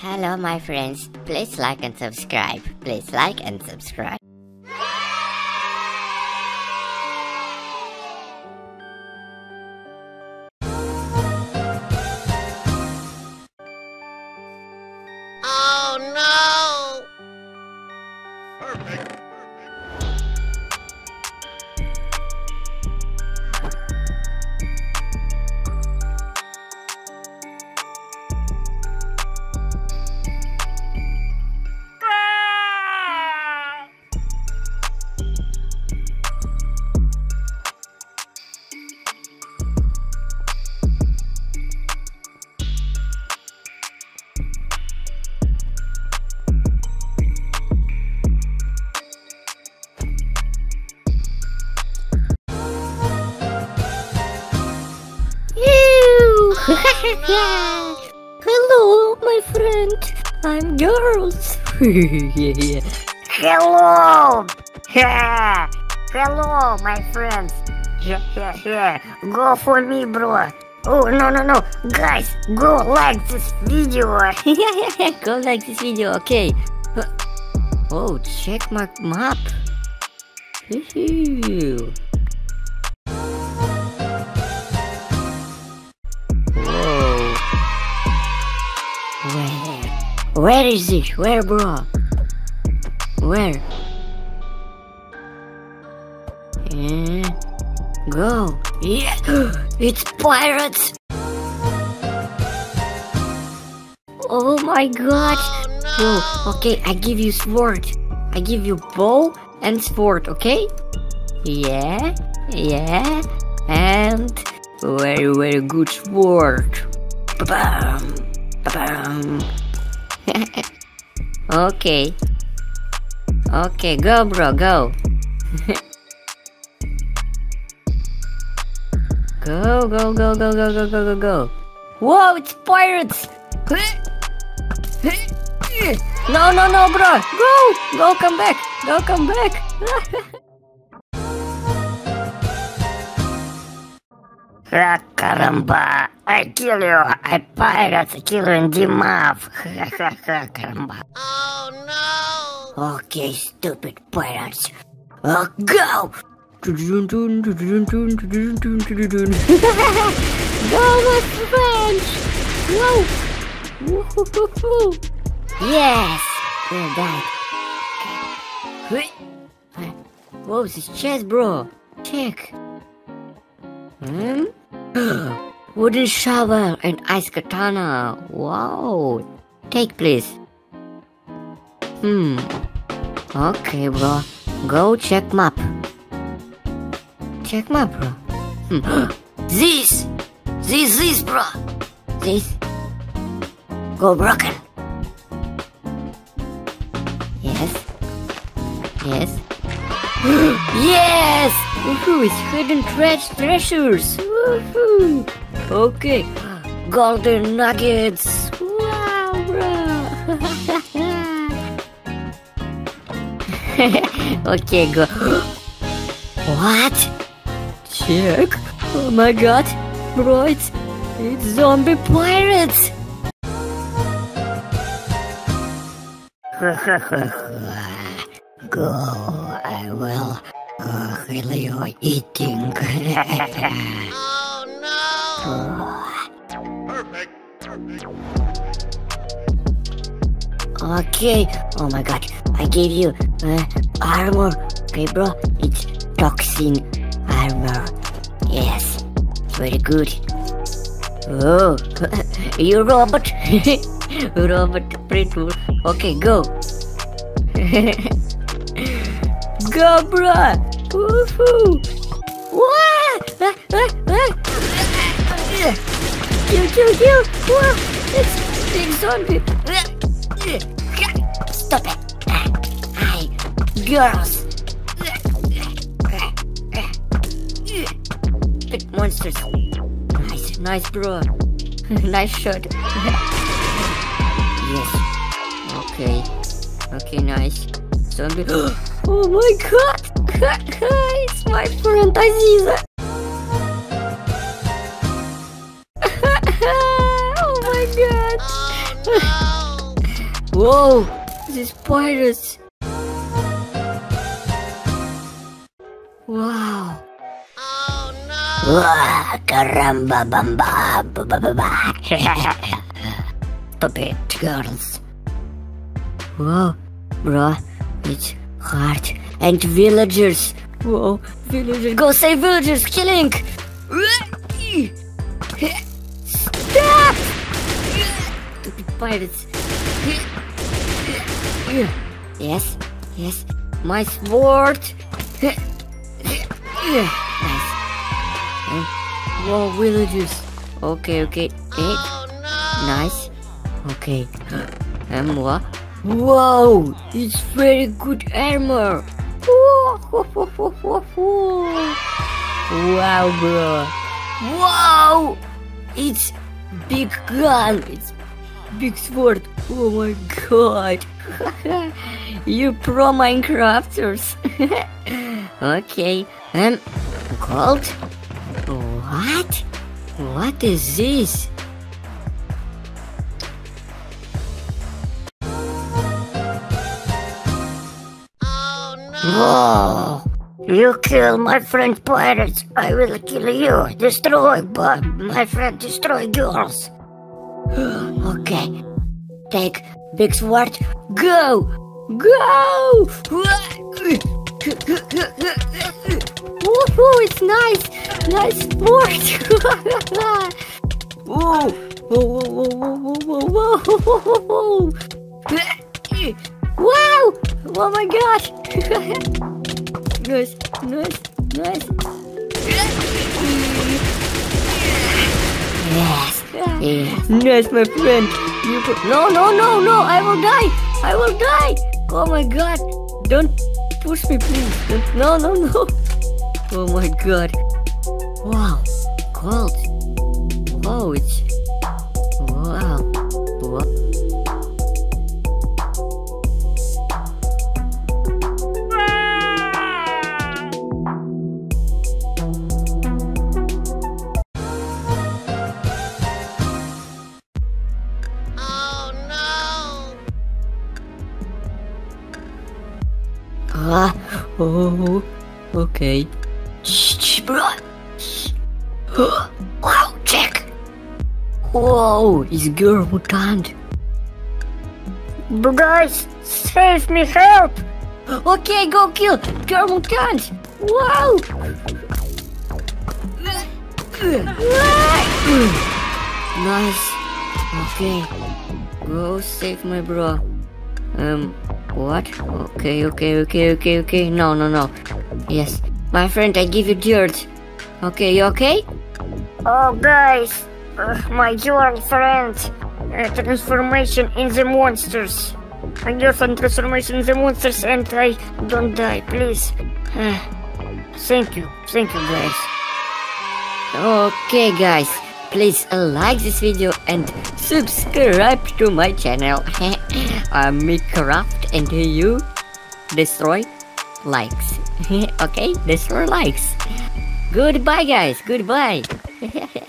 Hello my friends, please like and subscribe. Please like and subscribe. Oh no! Perfect. Hello, my friend. I'm girls. Yeah. Hello! Yeah. Hello, my friends. Yeah. Go for me, bro. Oh, no. Guys, go like this video. Go like this video, okay. Oh, check my map. Woohoo. Whoa. Where is it? Where, bro? Where? Go. Yeah. It's pirates. Oh my god. Whoa. Okay, I give you sword. I give you bow and sword, okay? Yeah. And very good sword. Ba-bam. Okay, go bro, go. Go. Whoa, it's pirates. No, bro. Go, come back. Caramba, I kill you. I pirates kill you in the map. Caramba. Oh no! Okay, stupid pirates. Go! Go, my friends! Whoa! Yes! We're done. Whoa, this chest, bro. Check. Wooden shovel and ice katana. Wow. Take, please. Okay, bro. Go check map. Check map, bro. This, bro. This. Go broken. Yes. Yes! Woohoo! It's hidden treasures. Woohoo! Okay. Golden nuggets. Wow, bro. Okay, go. What? Check. Oh my god, bro, it's zombie pirates. Go, I will kill you eating. Oh no! Perfect. Okay, oh my god, I gave you armor. Okay, bro, it's toxin armor. Yes, very good. Oh, you robot. Robot pretty. Okay, go. Go, bro. Woohoo. What? Kill. Whoa, it's big zombie. Stop it. Girls. Big monsters. Nice, bro. Nice shot. Yes. Okay, nice. Zombie. Oh my god. It's my friend Aziza. Oh my god. Oh no! Whoa, these pirates. Wow. Oh no! Wah, caramba, bamba, ba, ba, ba, ba. Puppet girls. Whoa, bro, it's hard. And villagers. Whoa, villagers. Go save villagers. Killing. Stop! Stupid pirates. Yes, yes. My sword. Nice. Whoa, villagers. Okay, okay. Oh no! Nice. Okay. What? Whoa! It's very good armor. Wow, bro. Wow! It's big gun. It's big sword. Oh my god. You pro Minecrafters. Okay. Gold? What? What is this? Oh no! Whoa! You kill my friend pirates, I will kill you. Destroy, but my friend destroy yours. Okay. Take big sword. Go! Go! Woohoo! It's nice! Nice sport! Whoa! Whoa! Whoa! Whoa! Whoa! Whoa! Wow! Oh my god! Nice! Nice! Nice! Yes. Yes. Nice, my friend! No! No! No! No! I will die! I will die! Oh my god! Don't push me, please! Don't. No! No! No! Oh my god! Wow! Gold! Wow! It's... Wow! What? Oh no! Oh, okay. Shh, bro. Shh. Wow, check. Whoa, it's girl mutant. Guys, save me, help. Okay, go kill girl mutant. Wow. Nice. Okay, go save my bro. What? Okay. No. Yes, my friend, I give you dirt. Okay, you okay? Oh, guys, my girlfriend. Transformation in the monsters. I do some transformation in the monsters and I don't die, please. Thank you guys. Okay, guys, please like this video and subscribe to my channel. I'm Minecraft and you destroy likes. Okay, destroy likes. Goodbye, guys. Goodbye.